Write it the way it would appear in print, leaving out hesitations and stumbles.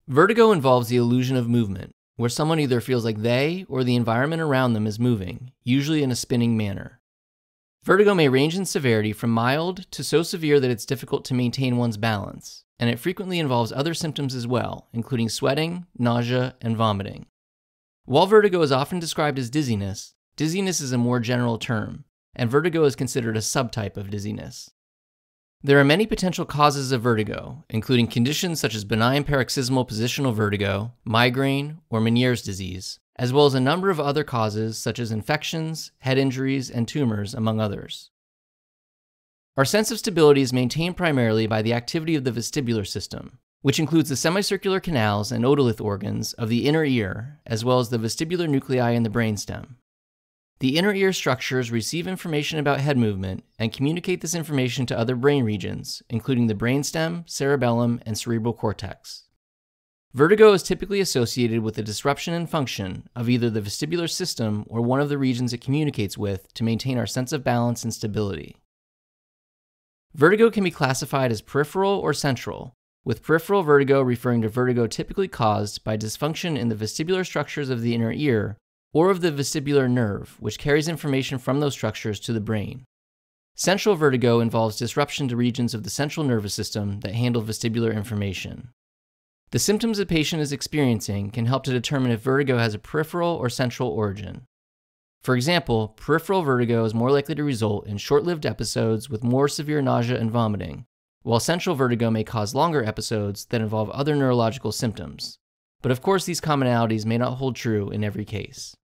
Vertigo involves the illusion of movement, where someone either feels like they or the environment around them is moving, usually in a spinning manner. Vertigo may range in severity from mild to so severe that it's difficult to maintain one's balance, and it frequently involves other symptoms as well, including sweating, nausea, and vomiting. While vertigo is often described as dizziness, dizziness is a more general term, and vertigo is considered a subtype of dizziness. There are many potential causes of vertigo, including conditions such as benign paroxysmal positional vertigo, migraine, or Meniere's disease, as well as a number of other causes such as infections, head injuries, and tumors, among others. Our sense of stability is maintained primarily by the activity of the vestibular system, which includes the semicircular canals and otolith organs of the inner ear, as well as the vestibular nuclei in the brainstem. The inner ear structures receive information about head movement and communicate this information to other brain regions, including the brainstem, cerebellum, and cerebral cortex. Vertigo is typically associated with a disruption in function of either the vestibular system or one of the regions it communicates with to maintain our sense of balance and stability. Vertigo can be classified as peripheral or central, with peripheral vertigo referring to vertigo typically caused by dysfunction in the vestibular structures of the inner ear or of the vestibular nerve, which carries information from those structures to the brain. Central vertigo involves disruption to regions of the central nervous system that handle vestibular information. The symptoms a patient is experiencing can help to determine if vertigo has a peripheral or central origin. For example, peripheral vertigo is more likely to result in short-lived episodes with more severe nausea and vomiting, while central vertigo may cause longer episodes that involve other neurological symptoms. But of course, these commonalities may not hold true in every case.